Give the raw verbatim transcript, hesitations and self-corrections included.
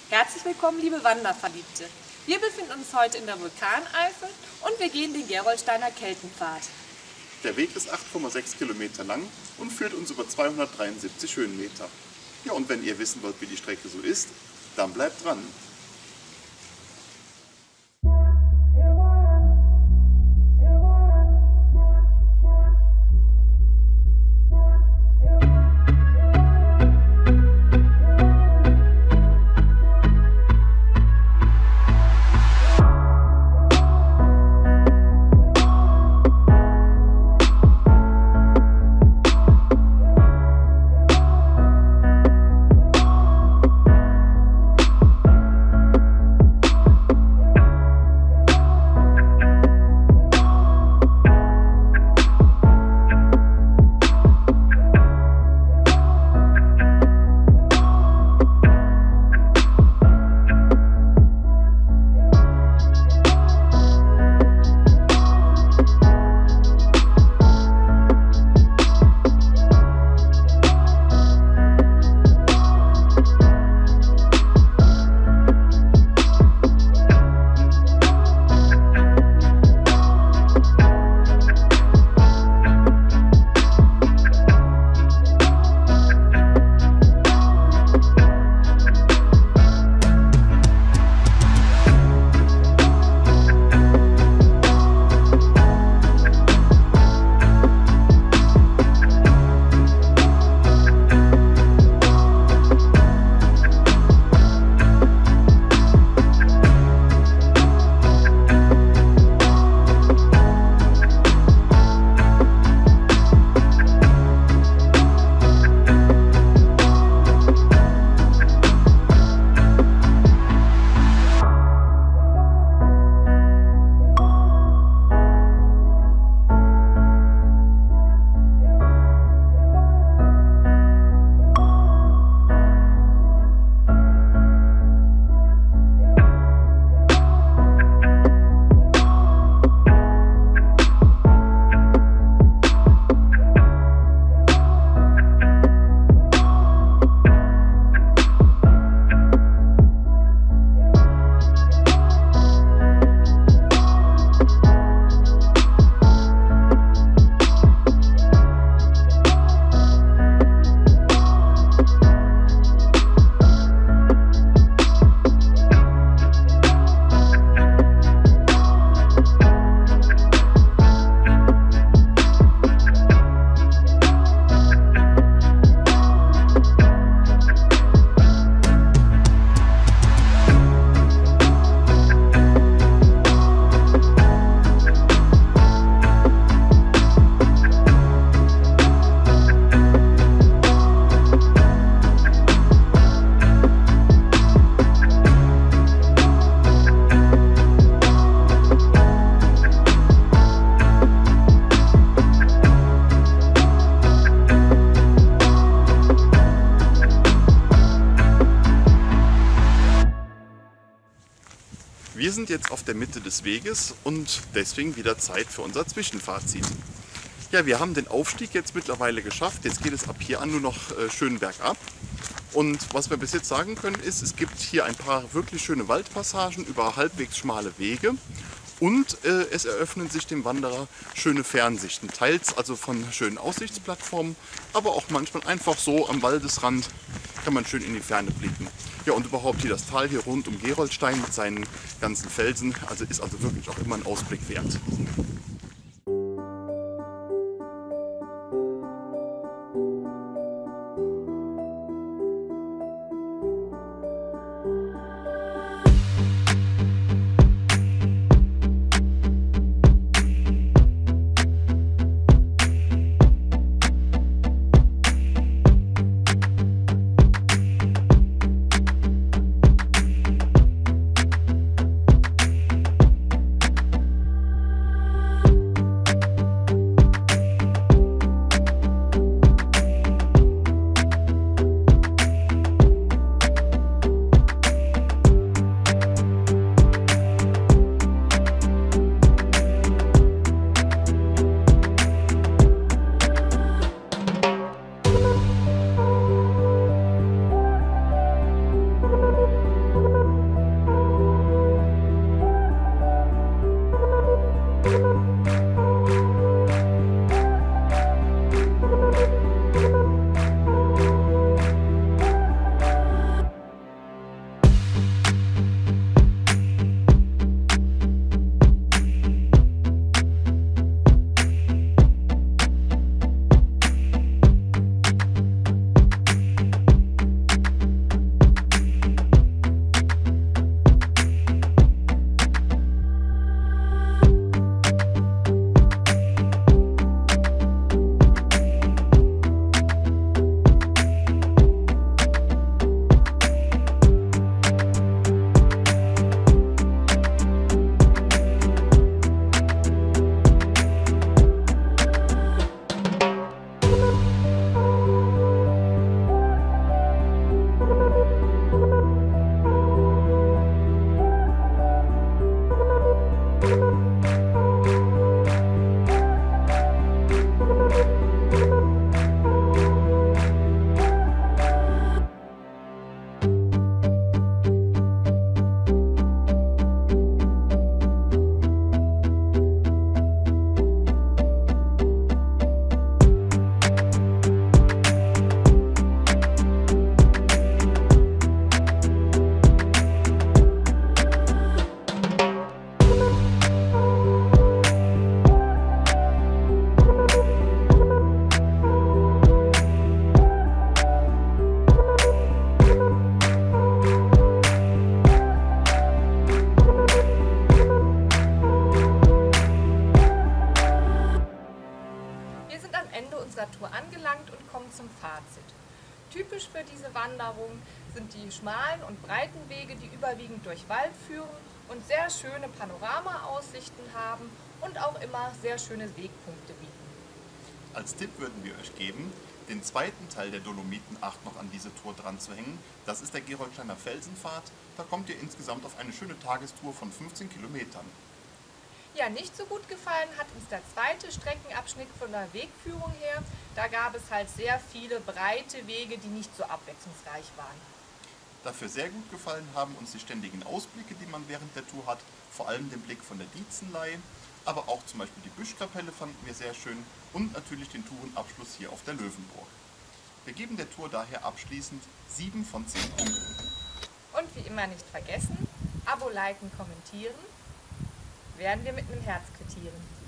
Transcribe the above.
Herzlich willkommen, liebe Wanderverliebte. Wir befinden uns heute in der Vulkaneifel und wir gehen den Gerolsteiner Keltenpfad. Der Weg ist acht Komma sechs Kilometer lang und führt uns über zweihundertdreiundsiebzig Höhenmeter. Ja, und wenn ihr wissen wollt, wie die Strecke so ist, dann bleibt dran. Wir sind jetzt auf der Mitte des Weges und deswegen wieder Zeit für unser Zwischenfazit. Ja, wir haben den Aufstieg jetzt mittlerweile geschafft. Jetzt geht es ab hier an nur noch äh, schön bergab. Und was wir bis jetzt sagen können ist, es gibt hier ein paar wirklich schöne Waldpassagen über halbwegs schmale Wege. Und äh, es eröffnen sich dem Wanderer schöne Fernsichten, teils also von schönen Aussichtsplattformen, aber auch manchmal einfach so am Waldesrand kann man schön in die Ferne blicken. Ja, und überhaupt hier das Tal hier rund um Gerolstein mit seinen ganzen Felsen, also ist also wirklich auch immer ein Ausblick wert. zum Fazit. Typisch für diese Wanderung sind die schmalen und breiten Wege, die überwiegend durch Wald führen und sehr schöne Panoramaaussichten haben und auch immer sehr schöne Wegpunkte bieten. Als Tipp würden wir euch geben, den zweiten Teil der Dolomiten acht noch an diese Tour dran zu hängen. Das ist der Gerolsteiner Felsenpfad. Da kommt ihr insgesamt auf eine schöne Tagestour von fünfzehn Kilometern. Ja, nicht so gut gefallen hat uns der zweite Streckenabschnitt von der Wegführung her. Da gab es halt sehr viele breite Wege, die nicht so abwechslungsreich waren. Dafür sehr gut gefallen haben uns die ständigen Ausblicke, die man während der Tour hat, vor allem den Blick von der Dietzenlei, aber auch zum Beispiel die Büschkapelle fanden wir sehr schön und natürlich den Tourenabschluss hier auf der Löwenburg. Wir geben der Tour daher abschließend sieben von zehn Punkten. Und wie immer nicht vergessen, Abo, liken, kommentieren, werden wir mit einem Herz quittieren.